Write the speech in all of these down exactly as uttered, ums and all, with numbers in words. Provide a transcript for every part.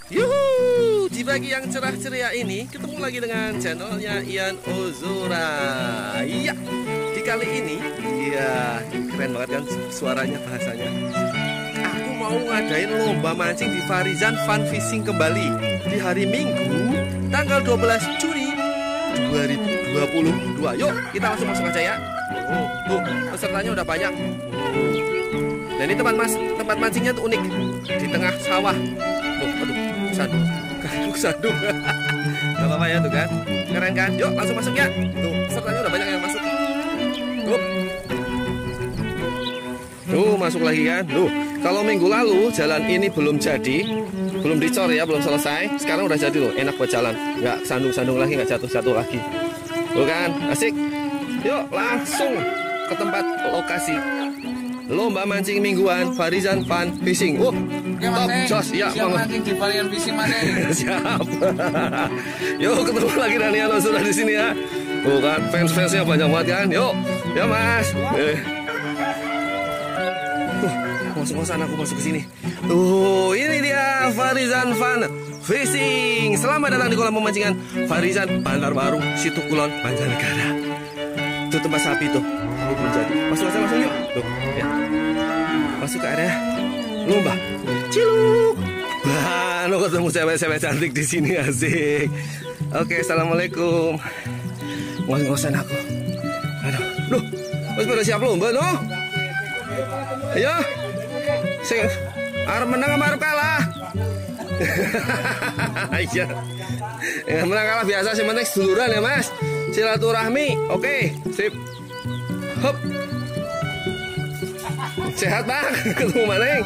Yuhu, di pagi yang cerah ceria ini ketemu lagi dengan channelnya Ian Ozora. Iya, di kali ini, iya keren banget kan suaranya, bahasanya. Aku mau ngadain lomba mancing di Farizan Fun Fishing kembali di hari Minggu, tanggal dua belas Juni dua ribu dua puluh dua. Yuk, kita langsung masuk aja ya. Oh, tuh pesertanya udah banyak. Dan ini tempat mas, tempat mancingnya tuh unik di tengah sawah. Tuh, aduh, sandung, sandung. Gak apa-apa ya tuh kan, keren kan? Yuk langsung masuk ya. Tuh pesertanya udah banyak yang masuk. Tuh, tuh masuk lagi kan. Tuh, kalau minggu lalu jalan ini belum jadi, belum dicor ya, belum selesai. Sekarang udah jadi loh, enak buat jalan. Nggak sandung-sandung lagi, nggak jatuh-jatuh lagi. Tuh kan, asik. Yuk langsung ke tempat lokasi lomba mancing mingguan Farizan Fun Fishing. Oh, ya, top jos ya, siap mancing di Farizan Fishing mana? Siap. Yuk ketemu lagi Daniel sudah di sini ya. Tuh kan fans-fansnya banyak banget kan. Yuk, ya Mas. Eh. Uh, masuk sana, aku masuk ke sini. Tuh, ini dia Farizan Fun Fishing. Selamat datang di kolam pemancingan Farizan Bantar Baru, Situ Kulon, Banjarnegara. Tuh tempat sapi tuh. Menjadi. Masuk aja langsung yuk. Tuh, ya. Masuk ke area lomba. Ciluk. Wah, lo ketemu cewek-cewek cantik di sini, asik. Oke, assalamualaikum. Ngos-ngosan aku. Aduh, duh. Wes pada siap lomba no? Ayo. Sing arep menang sama arep kalah. Iya. Yang menang kalah biasa, sih penting seduluran ya, Mas. Silaturahmi. Oke, sip. Hop. Sehat bang, ketemu maning.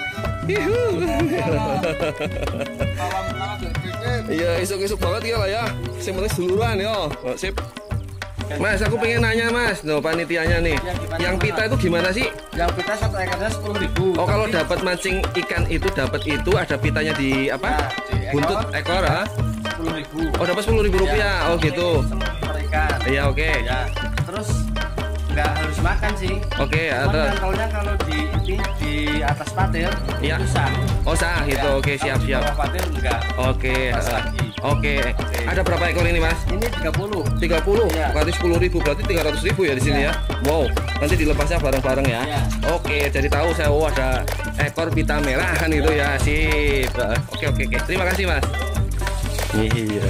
Iya, isuk-isuk banget ya lah ya. Yang penting seduluran ya. Oh, sip. Mas, aku pengen nanya Mas, no panitianya nih. Ya, yang pita itu gimana sih? Yang pita satu ekornya sepuluh ribu. Oh, kalau dapat mancing ikan itu dapat itu ada pitanya di apa? Ya, di ekor, buntut ekor ah? sepuluh ribu. Oh, dapat sepuluh ribu rupiah. Ya, oh gitu. Ikan. Iya, oke. Okay. Ya. Terus nggak harus makan sih. Oke, okay, ada. Kalau kalau di ini di atas patil, ya. Itu sah. Oh sah gitu. Ya. Oke, okay, siap siap. Di bawah patil enggak. Oke. Okay. Uh, Oke. Okay. Okay. Ada berapa ekor ini Mas? Ini tiga puluh. tiga puluh. Ya. Berarti sepuluh ribu, berarti tiga ratus ribu ya di sini ya. ya. Wow. Nanti dilepasnya bareng-bareng ya. ya. Oke, okay, jadi tahu saya oh ada ekor pita merah kan itu ya. Sip. Oke okay, oke okay, oke. Okay. Terima kasih Mas. Iya.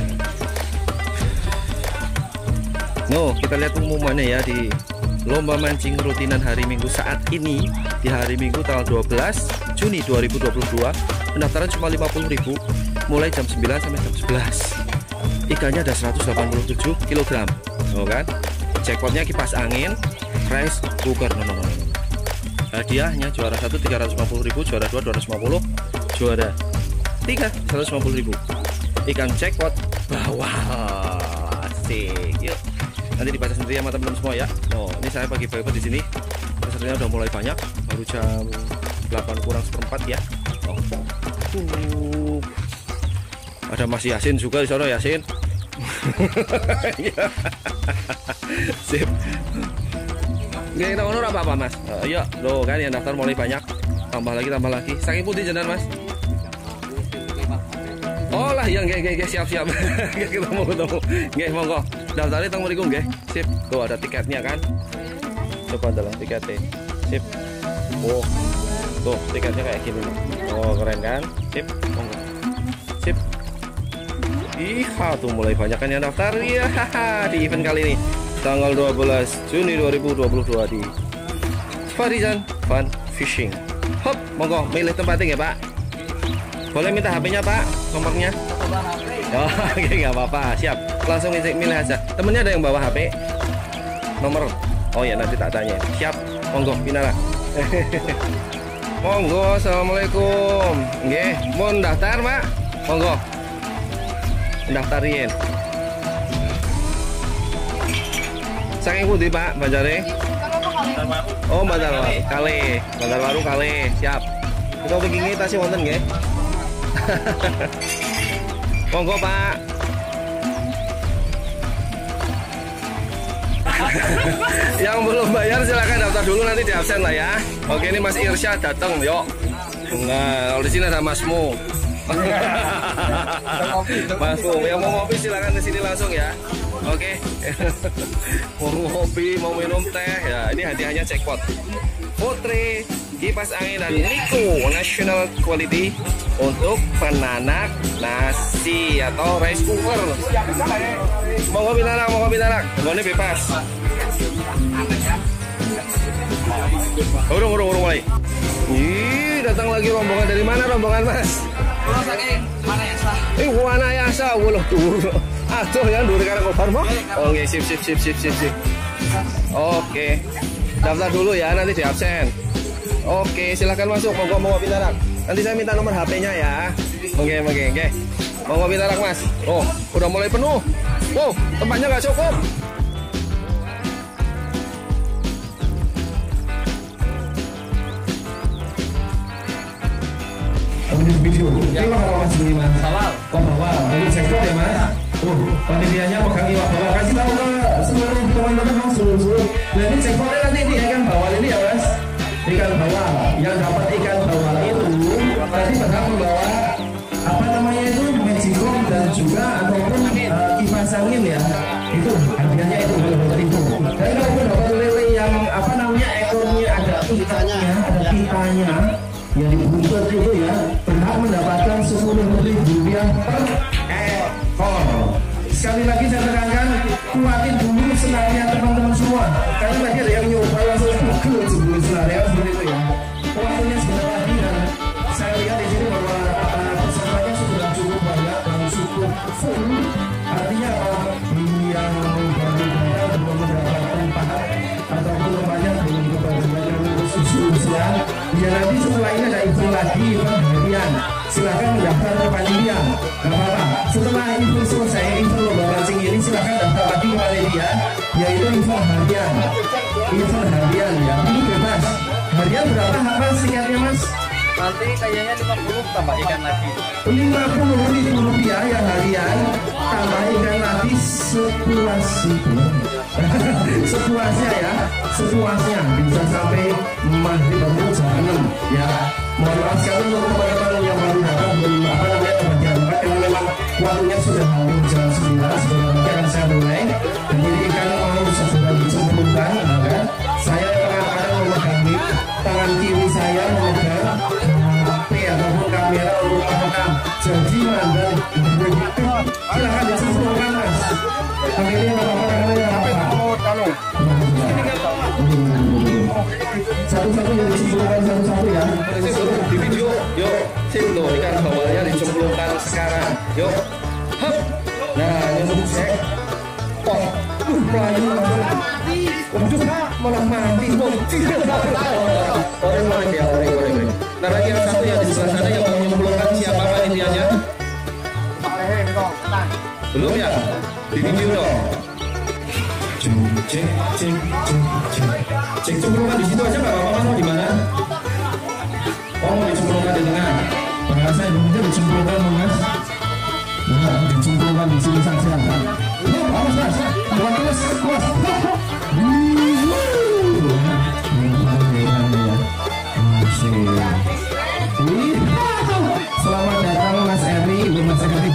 No, kita lihat pengumumannya ya di lomba mancing rutinan hari Minggu saat ini. Di hari Minggu tanggal dua belas Juni dua ribu dua puluh dua, pendaftaran cuma lima puluh ribu, mulai jam sembilan sampai jam sebelas. Ikannya ada seratus delapan puluh tujuh kilogram. Oh kan? Jackpotnya kipas angin, rice cooker. No, no, no, no. Hadiahnya juara satu tiga ratus lima puluh ribu, juara dua dua ratus lima puluh, juara tiga seratus lima puluh ribu. Ikan jackpot bawah. Asik. Yuk. Nanti dibaca sendiri sama teman-teman semua ya. Oh, ini saya pagi-pagi di sini. Pesertanya udah mulai banyak. Baru jam delapan kurang seperempat ya. Oh. Uh. Ada Mas Yasin juga di sana, Yasin. Sip. Nggak kita honor apa-apa Mas? Uh, iya, loh kan yang daftar mulai banyak. Tambah lagi, tambah lagi. Saking putih jenengan Mas. Oh lah, yang gak, gak, siap-siap. Ketemu, ketemu. Gak, monggo. Daftarnya tang mriku nggih. Sip. Tuh ada tiketnya kan. Coba adalah tiketnya. Sip. Oh. Tuh tiketnya kayak gini. Oh, keren kan? Sip. Monggo. Sip. Iha, tuh mulai banyak kan yang daftar. Iya, di event kali ini. Tanggal dua belas Juni dua ribu dua puluh dua di Farizan Fun Fishing. Hop, monggo milih tempatnya ya, Pak. Boleh minta H P-nya Pak, nomornya? Oh, oke, nggak apa-apa, siap. Langsung milih aja. Temennya ada yang bawa H P? Nomor? Oh ya, nanti tak tanya. Siap, monggo, pinara. Monggo, assalamualaikum. Nggih, mau daftar Pak? Monggo, daftarin. Saking pundi Pak, Banjare? Oh, Bantar Baru kali, Bantar Baru kali, siap. Kita begini tasih wonten nggih? Monggo Pak. Yang belum bayar silakan daftar dulu, nanti di absen lah ya. Oke, ini Mas Irsyad datang, yuk. Nah, kalau di sini ada Masmu. Masuk, yang mau ngopi silakan ke sini langsung ya. Oke. Mau ngopi, mau minum teh ya. Ini hadiahnya jackpot. Putri, kipas angin dan Niko National Quality untuk penanak nasi atau rice cooker. Mau ngopi tanak, mau ngopi tanak. Ini bebas. Urung, urung, urung mulai. Ih, datang lagi rombongan dari mana rombongan Mas? Pulau saking Wanayasa. Eh, Wanayasa, wuluh tuh. Aduh, yang dulu karena kobar mah. Oke, sip, sip, sip, sip, sip, sip. Oke, daftar dulu ya, nanti di absen. Oke, silahkan masuk. Mau mau ngopi tarak. Nanti saya minta nomor H P-nya ya. Oke, oke, oke. Mau ngopi tarak Mas? Oh, udah mulai penuh. Oh, tempatnya nggak cukup. Video, ya. Ini bawa Mas ini Mas. Halal. Kok bawa? Ini sektor ya Mas. Oh, panitianya pegang iwak bawa. Kasih tahu ke seluruh teman-teman langsung. Nah ini sektornya nanti ini ikan bawal ini ya Mas. Ikan bawal. Yang dapat ikan bawal itu nanti berhak membawa apa namanya itu magicom dan juga ataupun uh, kipas angin ya. Itu hadiahnya itu dapat itu. Dan kalau dapat lele yang apa namanya ekornya ada pitanya, ada pitanya. Yang dibutuhkan itu ya berhak mendapatkan sepuluh ribu rupiah per ekor. Sekali lagi saya tekankan, kuatin dulu senarnya teman-teman semua, karena tadi ada yang nyoba langsung pukul sebelum senarnya seperti itu ya. Waktunya sebentar lagi dan saya lihat di sini bahwa uh, pesertanya sudah cukup banyak dan cukup full. Artinya apa? Yang baru datang belum mendapatkan tempat ataupun banyak belum kebagian khususnya. Ya nanti setelah ini ada info lagi event harian. Silakan mendaftar ke panitia. Gak apa-apa. Setelah info selesai, info lomba mancing ini silakan daftar lagi ke panitia. Yaitu info harian. Info harian ya. Ini bebas. Harian berapa mas tiketnya mas? Nanti kayaknya lima puluh tambah ikan lagi. lima puluh ribu rupiah ya harian. Tambah ikan lagi sepuas itu. Sepuasnya ya, sepuasnya bisa sampai maghrib atau jam enam ya. Mohon maaf sekali untuk teman-teman yang baru datang belum apa namanya kebagian tempat karena memang waktunya sudah hampir jam sembilan. Sebenarnya akan saya mulai. Jadi ikan mau segera dicemplungkan, maka saya kadang-kadang memegangi tangan kiri saya memegang H P ataupun kamera untuk merekam. Jadi mandal silahkan dicemplungkan mas. Akhirnya apa-apa karena apa-apa. Satu-satu yang dicemplungkan satu-satu ya. Di video, yuk, sip tuh ikan bawalnya dicemplungkan sekarang. Yuk, hup. Nah, ini untuk cek. Oh, uh, melayu mati. Waduh, malah mati. Orang mati ya, orang orang. Nah, lagi yang satu yang di sebelah sana yang mau menyemplungkan siapa panitianya? Belum ya? Di video dong. Cek, cek, cek, cek, cek cemplungan di situ aja nggak apa-apa mas, mau di mana? Oh mau dicemplungkan di tengah. Bahasa Indonesia dicemplungkan mas. Nah, dicemplungkan di sini saja. Oh, awas mas, bukan mas, mas. Selamat datang Mas Eri, Mas Eri.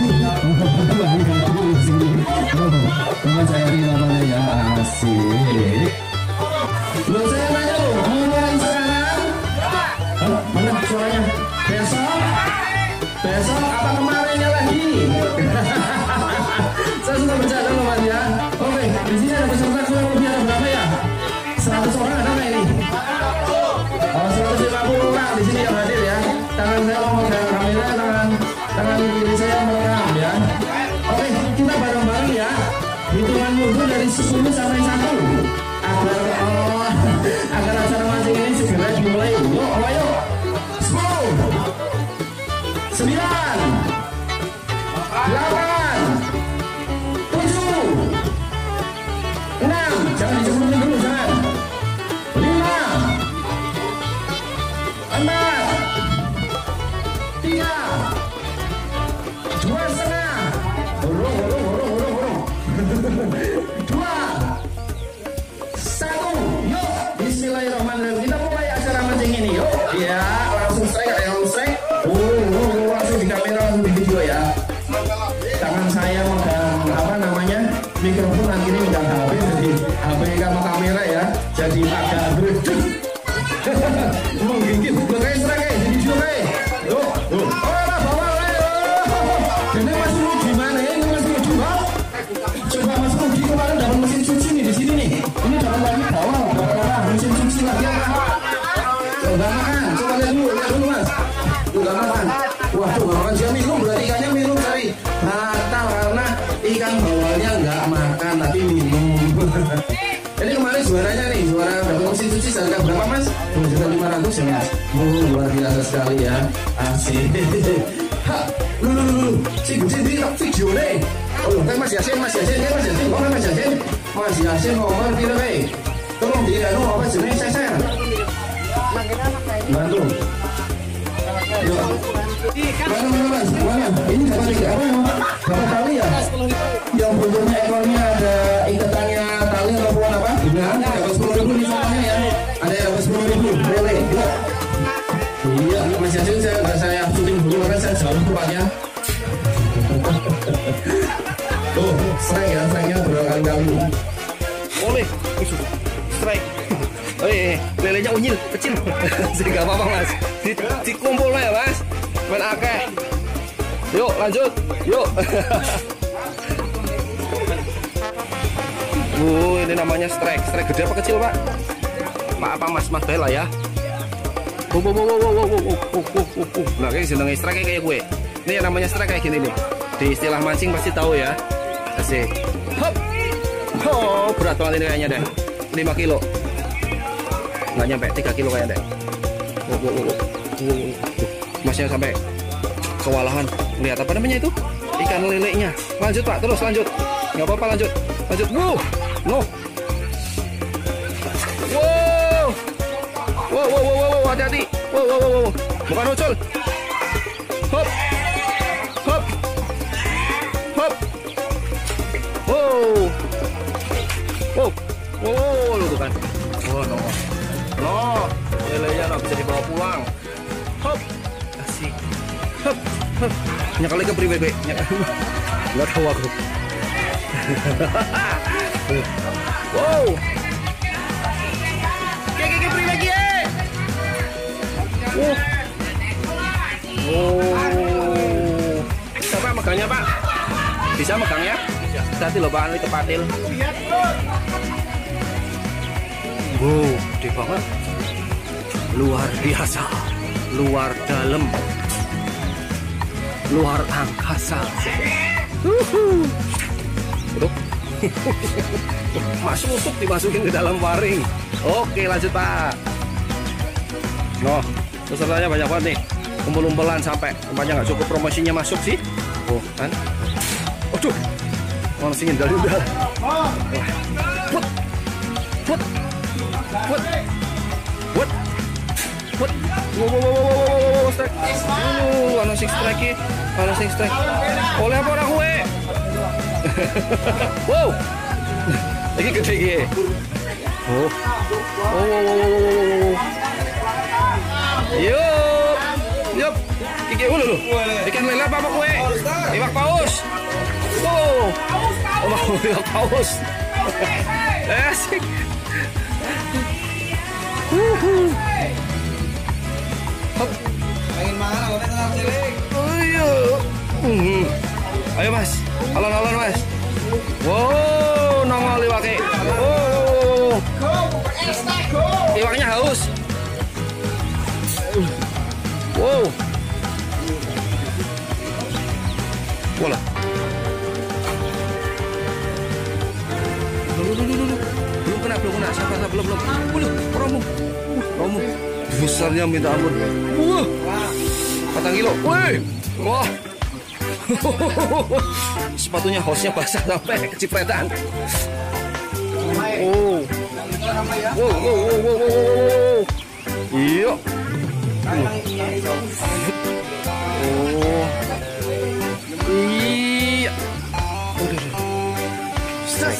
Mas Eri namanya ya, asik. Loh saya nanya loh, mulai sekarang? Halo, mana suaranya? Besok? Besok apa kemarinnya lagi? Saya sudah bercanda loh Mas ya. Oke, di sini ada peserta tangan saya megang apa namanya mikrofon, nanti ini megang H P, jadi H P sama kamera ya, jadi agak berdek. Menggigit, lo kayak serang kayak jadi juga kayak, yo, yo, oh lah bawa lah, ini Mas Rudi mana ya? Ini Mas Rudi, coba Mas Rudi kemarin dapat mesin cuci nih di sini nih, ini dapat lagi bawa, bawa mesin cuci lagi apa? Coba makan, coba lihat dulu, lihat dulu Mas, udah makan. Wah tuh makan dia minum, berarti ikannya minum tadi. Rata karena ikan bawalnya nggak makan tapi minum. Ini kemarin juaranya nih, juara dapat mesin cuci harga berapa Mas? dua juta lima ratus ya Mas. Oh, luar biasa sekali ya, asik. Ha, lu lu lu, si Gusti di video nih. Oh, kan Mas Yasin, Mas Yasin, kan Mas Yasin, kok Mas Yasin? Mas Yasin nomor piro nih? Tolong di anu apa jenenge saya. Bantu. Mana mana Mas, mana? Ini dapat tiga apa ya? Dapat tali ya? Yang bentuknya ekornya ada ikatannya tali ataupun apa? Benar, dapat sepuluh ribu nih soalnya ya. Ada yang dapat sepuluh ribu, boleh. Iya, Mas Yasin saya nggak saya syuting dulu karena saya jauh tempatnya. Tuh, strike ya, strike-nya berkali-kali. Boleh, strike. Oh iya, lelenya unyil, kecil. Sehingga apa-apa Mas. Di, dikumpul ya Mas. Main akeh. Yuk lanjut, yuk. Uh, ini namanya strike. Strike gede apa kecil Pak? Pak apa Mas? Mas Bela ya. Wow, wow, wow, wow, wow, wow, wow, wow, wow. Nah kayak seneng strike kayak gue. Ini yang namanya strike kayak gini nih. Di istilah mancing pasti tahu ya. Asik. Hop. Oh, berat banget ini kayaknya deh. lima kilo. Nggak nyampe tiga kilo kayaknya deh. Wow, wow, wow, wow. Masnya sampai kewalahan. Lihat apa namanya itu? Ikan lelenya. Lanjut Pak, terus lanjut. Nggak apa-apa lanjut. Lanjut. Wow. No. Wow. Wow, wow, wow, wow, hati-hati. Wow, wow, wow, wow. Bukan ucul. Hop. Hop. Hop. Wow. Wow. Wow, lu tuh kan. Oh, no. No. Lelenya nggak bisa dibawa pulang. Hop. Asik. Hop. Hop. Nyakali ke pribadi. Nggak tahu aku. Wow. Kayak pribadi ya. Uh. Oh. Siapa megangnya Pak? Bisa megangnya? Hati loh Pak, itu patil. Wow, gede banget. Luar biasa. Luar dalam. Luar angkasa. Uhuh. Uduk. Masuk usuk dimasukin ke dalam waring. Oke lanjut Pak. Noh, pesertanya banyak banget nih. Kumpul-kumpulan sampai tempatnya nggak cukup, promosinya masuk sih. Oh kan. Aduh. Mau singin dari udah. Put. Put. Put. Put. Put. Wow wow wow wow wow strike. Uh, ana sing strike, ana sing strike. Oleh apa orang gue? Wow. Lagi gede iki. Oh. Oh, wow, wow, wow, wow. Yup. Yup. Iki ulu lho. Ikan lele apa apa kue? Iwak paus. Wow. Oh, mau iwak paus. Asik. Uhuh. Hop. Pengen mangan aku tengah cilik. Ayo. Hmm. Ayo Mas. Alon-alon Mas. Wow, nongol iwake. Oh. Iwaknya haus. Wow. Bola. Dulu, dulu, dulu. Belum kena, belum kena. Sabar, sabar, belum, belum. Belum, romo. Romo. Besarnya minta ampun. Wah. Patang kilo. Wih. Wah. Sepatunya hostnya basah sampai kecipretan. Oh. Wow, wow, wow, wow, wow, wow. Iya. Oh. Iya. Udah, udah. Strike.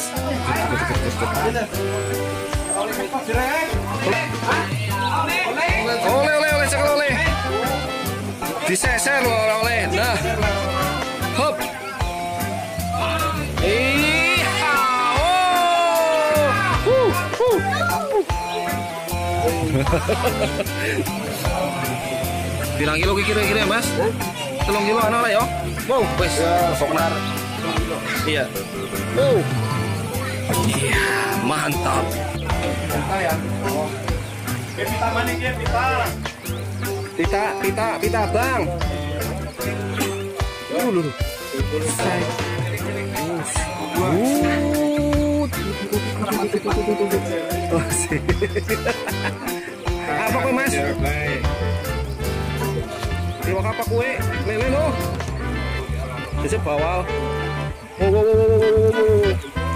Oleh, oleh, oleh, sekali oleh. Diseser loh oleh. Nah. Hop. Pirang kilo kira-kira Mas? Telung kilo ana lah ya. Wow, wis soknar. Iya. Wow. Iya, mantap. Ya. Pita mana dia pita? Pita, pita, pita Bang. Uh, lulu. Apa kue Mas? Iwak apa kue? Lele no. Bisa bawal. Oh, oh, oh, oh, oh, oh.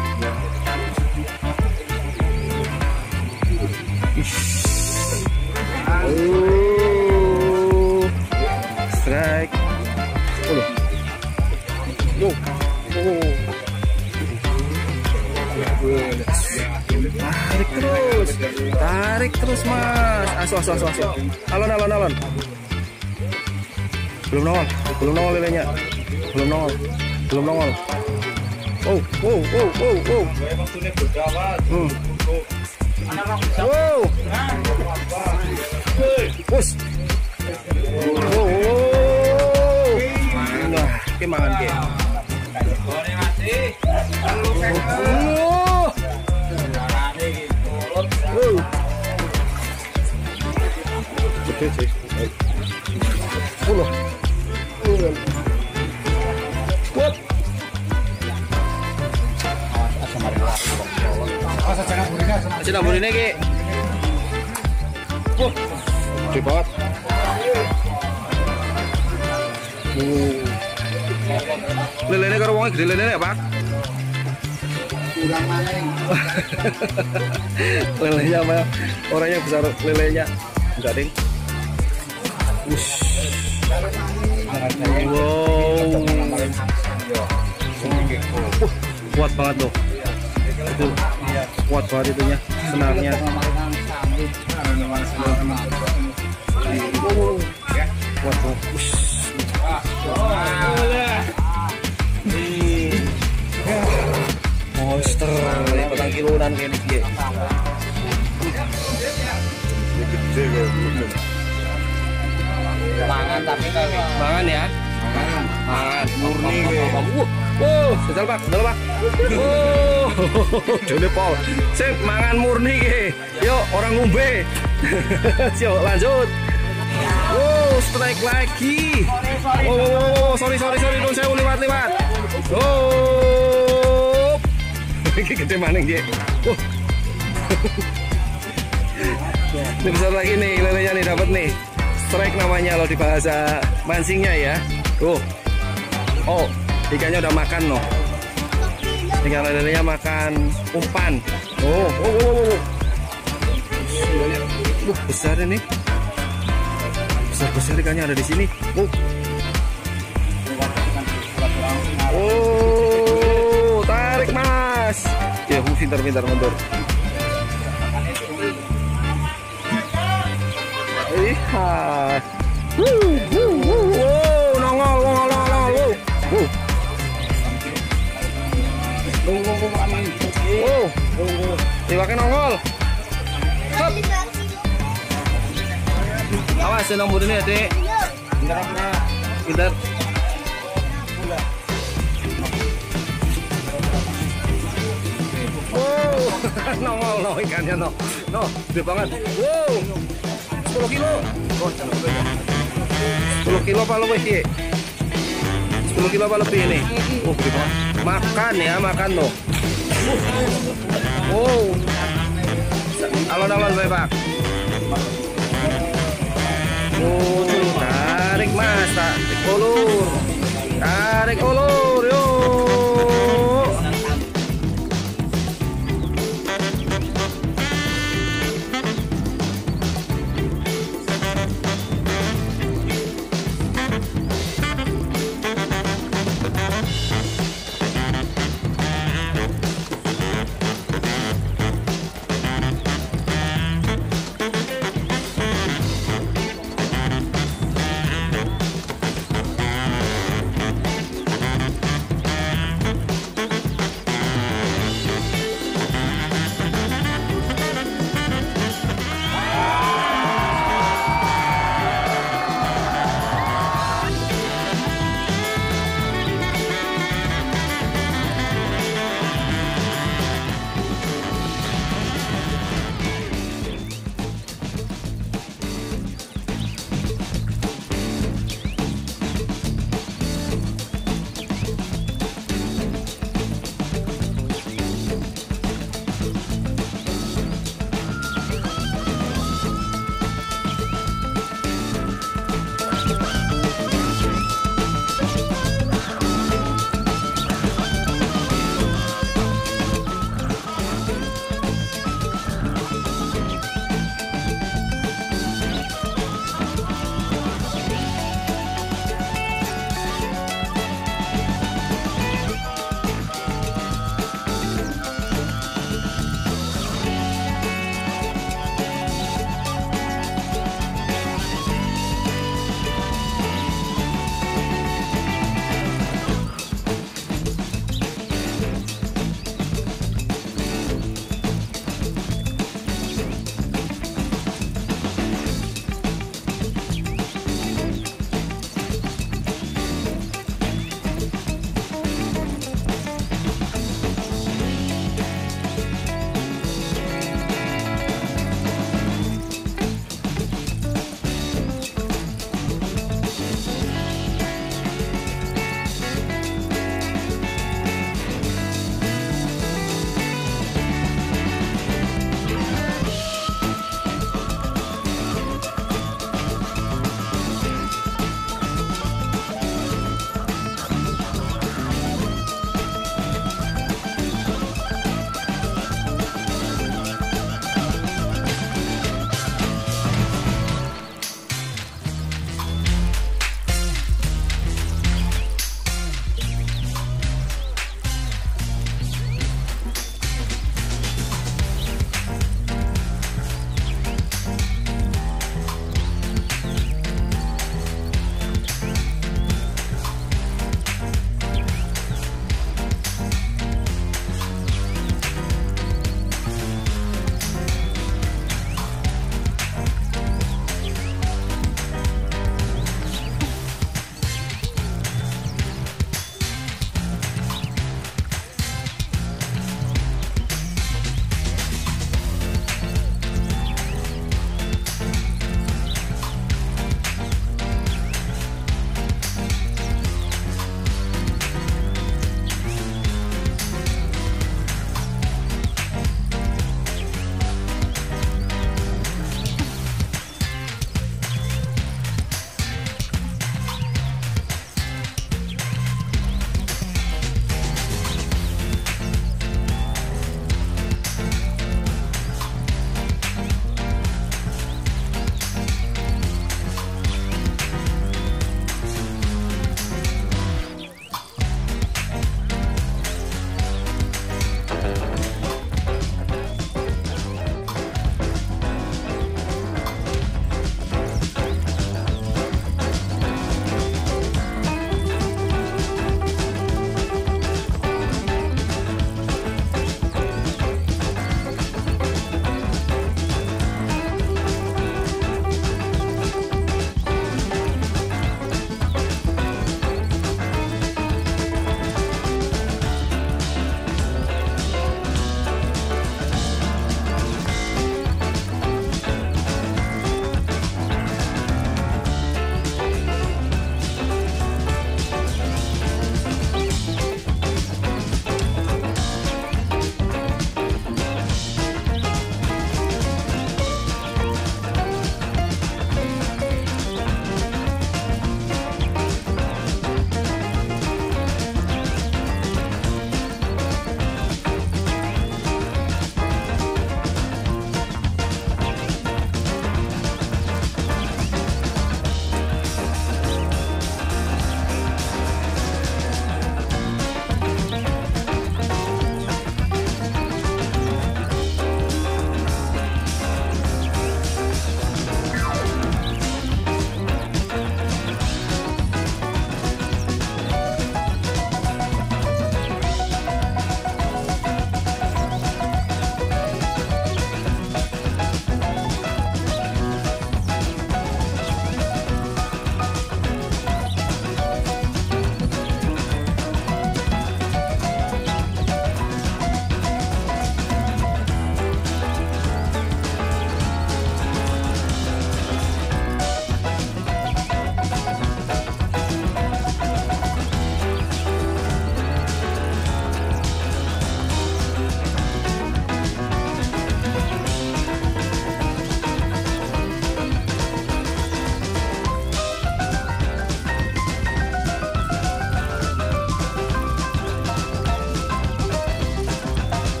Oh, strike. Oh, oh, oh. Tarik terus, tarik terus Mas. Asu, asu, asu, asu. Alon, alon, alon. Belum nongol, belum nongol lelenya. Belum nongol, belum nongol. Oh, oh, oh, oh, oh. Hmm. Wow. Bus. Oh, oh. Nah, kemangan ke. Oh. Oh. Oke sih. Puluh. Kuat. Asal burine ki. Oh. Gede banget. Oh. Lelene karo wong gede lelene ya, Pak? Kurang maning. Lelenya apa? Orangnya besar lelenya. Enggak, Ding. Wush. Wow. Uh, kuat banget loh. Itu kuat banget itunya, senarnya. Kuat banget. Wush. Monster, petang kiloan kayak ini. Mangan tapi kali. Mangan ya. Mangan. Mangan murni. Wow, betul Pak, betul Pak. Oh, Jone Paul. Sip, mangan murni ke. Yuk, orang ngombe. Yuk, lanjut. Wow, strike lagi. Oh, oh, oh, sorry, sorry, sorry, dong saya lewat lewat. Oh, ini gede maning dia. Oh. Ini besar lagi nih, lelenya nih dapat nih. Strike namanya loh di bahasa mancingnya ya. Tuh. Oh, ikannya udah makan loh. Tinggal lelenya makan umpan. Oh, oh, oh, oh, oh. Uh, besar ini. Besar-besar ikannya ada di sini. Oh. Oh, tarik Mas. Ya, pintar-pintar mundur. Lihat. Wuh, wuh, wuh, wow, nongol, nongol, nongol, nongol. Wuh. Wow. Iwaknya nongol. Hop. Awas senang budu nih, Dek. Bentar, bentar. Pintar. Wow, nongol, no ikannya no. No, gede banget. Wow. sepuluh kilo. Oh, sepuluh kilo apa lebih ki? sepuluh kilo apa lebih ini? Oh, gede banget. Makan ya, makan loh. Wow. Alon-alon Pak. Oh, tarik Mas, tarik ulur. Tarik ulur, yuk.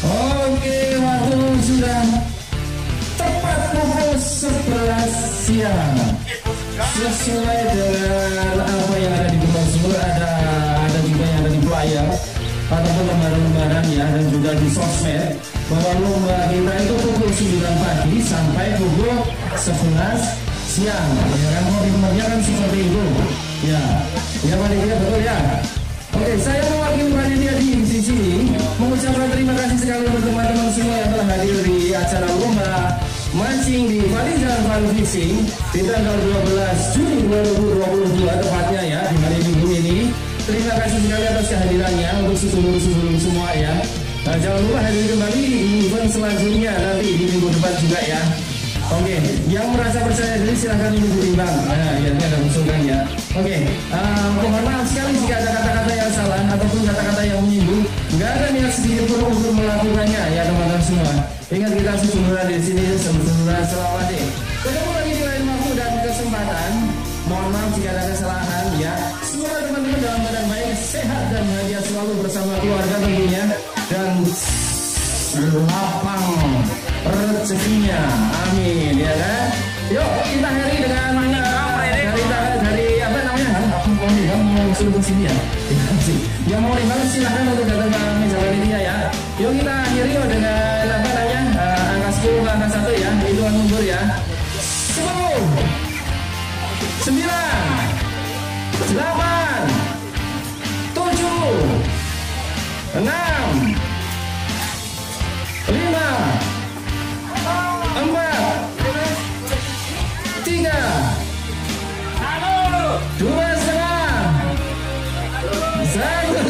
Oke, waktu sudah tepat pukul sebelas siang. Sesuai dengan apa yang ada di brosur, ada ada juga yang ada di flyer ataupun lembaran-lembaran ya, dan juga di sosmed, bahwa lomba kita itu pukul sembilan pagi sampai pukul sebelas siang. Ya kan, komitmennya kan seperti itu. Ya, ya panitia, betul ya. Oke, saya mewakili panitia di sini mengucapkan terima kasih sekali untuk teman-teman semua yang telah hadir di acara lomba mancing di Fadizan Fun Fishing di tanggal dua belas Juni dua ribu dua puluh dua tepatnya ya, di hari Minggu ini. Terima kasih sekali atas kehadirannya untuk sedulur-sedulur semua ya. Nah, jangan lupa hadir kembali di event selanjutnya nanti di minggu depan juga ya. Oke, yang merasa percaya diri silahkan ini ditimbang. Nah, ya ini ada usulkan ya. Oke, uh, mohon maaf sekali jika ada kata-kata yang salah ataupun kata-kata yang menyinggung. Nggak ada niat sedikit pun untuk melakukannya ya teman-teman semua. Ingat kita seduluran di sini, seduluran selawat. Ketemu lagi di lain waktu dan kesempatan. Mohon maaf jika ada kesalahan ya. Semoga teman-teman dalam keadaan baik, sehat dan bahagia selalu bersama keluarga tentunya, dan lapang rezekinya, amin ya kan. Yuk kita hari dengan uh, dari dari apa namanya, aku mau nih mau suruh ke sini ya. Yang mau ribet silahkan untuk datang ke meja panitia ya. Yuk kita akhiri dengan apa namanya, uh, angka sepuluh ke angka satu ya, hitungan mundur ya. Sepuluh, sembilan, delapan, tujuh, enam, lima, empat, tiga, dua setengah, satu,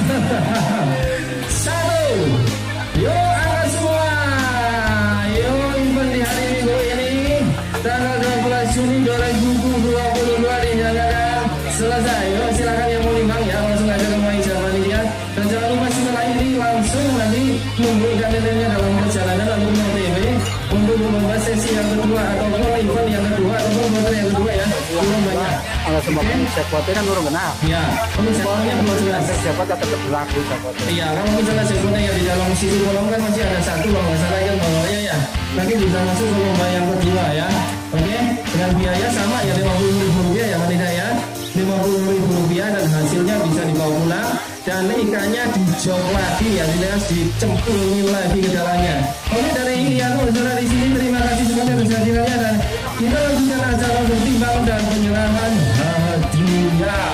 satu. Yuk angkat semua. Yuk event di hari Minggu ini tanggal dua belas Juni dua ribu dua puluh dua dinyatakan selesai. Yuk silakan yang mau nimbang ya, langsung aja ke meja panitia. Dan jangan lupa setelah ini langsung nanti nunggu ikan-ikannya dalam perjalanan lalu O T W untuk membahas sesi yang kedua ataupun event yang kedua ataupun motor yang kedua ya. Belum banyak. Kalau sebabnya jackpotnya kan belum kenal. Ya, untuk jackpotnya belum jelas. Jackpot tetap berlaku jackpotnya. Iya, kalau misalnya jackpotnya yang di dalam sisi kolom kan masih ada satu kalau nggak salah kan bawahnya ya. Nanti bisa masuk ke lomba yang kedua ya. Oke, dengan biaya sama ya lima puluh ribu rupiah ya wanita ya. lima puluh ribu rupiah dan hasilnya bisa dibawa pulang, dan ikannya dijok lagi ya, dilihat dicemplungin lagi ke dalamnya. Oke, dari Ian Ursula di sini terima kasih semuanya atas kehadirannya, dan kita lanjutkan acara untuk timbang dan penyerahan hadiah.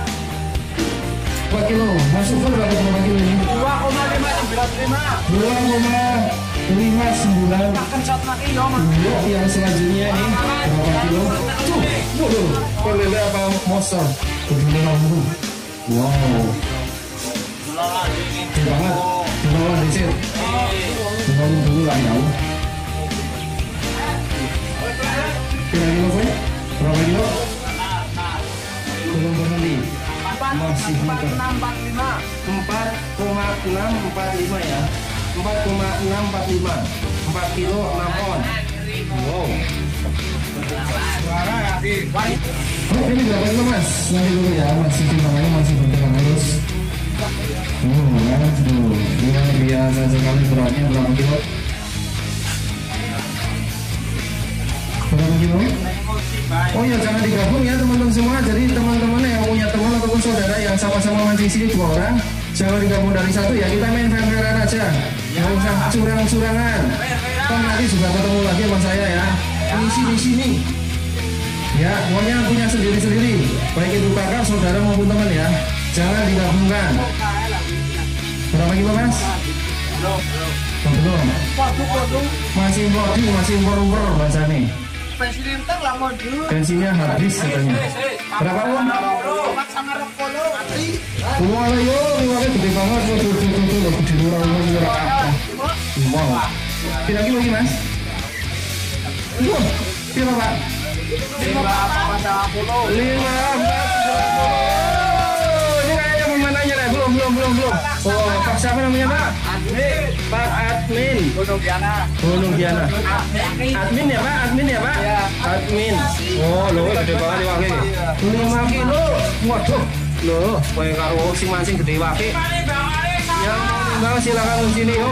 Dua kilo, masuk full berapa kilo ini? dua koma lima sembilan lima. dua koma lima sembilan. Makan satu lagi ya, Mas. Yuk, yang selanjutnya ini berapa kilo? Tuh, waduh, pelele apa monster? Begini lalu. Wow. Gede banget. Gimana dicet? Gimana dulu lah ya. Kira kilo apa? Berapa kilo? Belum berhenti. Masih muda. empat koma enam empat lima ya. empat koma enam empat lima. empat kilo enam on. Wow. Suara ya, Di. Oh, ini berapa kilo mas? Nanti dulu ya, masih timbangannya masih berjalan terus. Oh, aduh, luar biasa sekali beratnya. Berapa kilo? Berapa kilo? Oh ya, jangan digabung ya teman-teman semua. Jadi teman-teman yang punya teman ataupun saudara yang sama-sama mancing sini dua orang, jangan digabung dari satu ya. Kita main fair-fairan aja, nggak usah curang-curangan. Kan nanti juga ketemu lagi sama saya ya. Di sini sini. Ya, pokoknya punya sendiri-sendiri. Baik itu kakak, saudara maupun teman ya. Jangan digabungkan. Berapa kilo mas? Belum, belum. Belum. Waduh, waduh. Masih impor, masih impor-impor bahasa nih. Bensin entar lah modul. Bensinnya habis katanya. Berapa uang? Sama rokolo. Wah, yo, riwayatnya gede banget. Tuh, tuh, tuh, tuh, tuh, gede luar luar apa? Wow. Kira kilo lagi mas? Wah, kira pak? Lima apa pada puluh. Lima empat puluh. Ini kayaknya pemandannya deh. Belum, belum, belum, belum. Oh, Pak siapa namanya pak? Admin. Pak Admin. Gunung Diana. Gunung Diana. Admin. Admin ya pak? Admin ya pak? Iya. Admin. Oh, loh, gede banget nih wakil. Lima kilo. Waduh. Loh, kayak karo si mancing gede wakil. Yang mau nimbang silakan di sini yuk.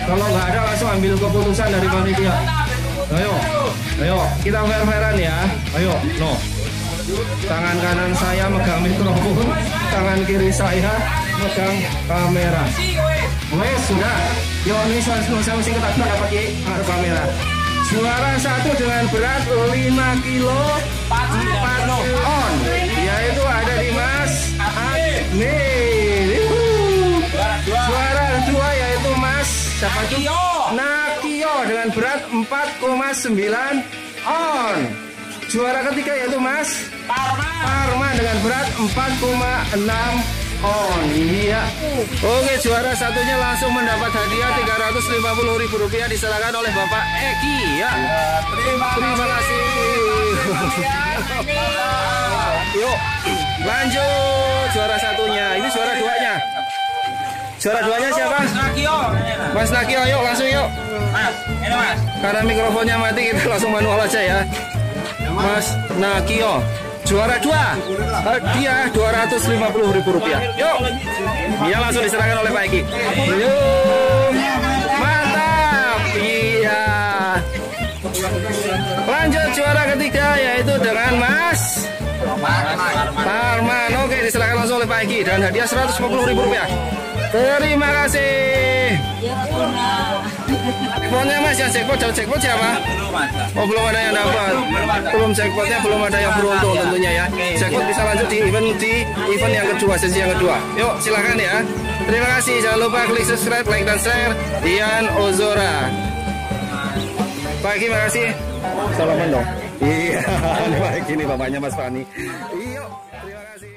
Kalau nggak ada langsung ambil keputusan dari panitia. Ayo, ayo kita fair-fairan ya. Ayo, no. Tangan kanan saya megang mikrofon, tangan kiri saya megang kamera. Wes sudah. Yo ini saya mesti ketat dapat ya ada kamera. Juara satu dengan berat lima kilo empat on, yaitu ada di Mas Admin. Juara dua yaitu Mas siapa itu? Nakio dengan berat empat koma sembilan on. Juara ketiga yaitu Mas Parman dengan berat empat koma enam on. Iya. Oke, juara satunya langsung mendapat hadiah tiga ratus lima puluh ribu rupiah diserahkan oleh Bapak Eki ya. Terima, Terima kasih. Yuk, lanjut juara satunya. Ini juara duanya. Juara duanya siapa? Mas Nakio. Mas Nakio, yuk langsung yuk. Mas, ini Mas. Karena mikrofonnya mati kita langsung manual aja ya. Mas Nakio. Juara dua, hadiah dua ratus lima puluh ribu rupiah. Yuk, dia langsung diserahkan oleh Pak Eki. Yuk, mantap. Iya. Lanjut juara ketiga yaitu dengan Mas Parman. Oke, diserahkan langsung oleh Pak Eki dan hadiah seratus lima puluh ribu rupiah. Terima kasih. Jackpotnya Mas, yang jackpot, jauh jackpot siapa? Oh, belum ada yang dapat. Belum jackpotnya, belum ada yang beruntung tentunya ya. Jackpot bisa lanjut di event di event yang kedua, sesi yang kedua. Yuk, silakan ya. Terima kasih. Jangan lupa klik subscribe, like dan share. Dian Ozora. Pak Eki, makasih. Salaman dong. Iya, Pak Eki ini bapaknya Mas Fani. Yuk, terima kasih.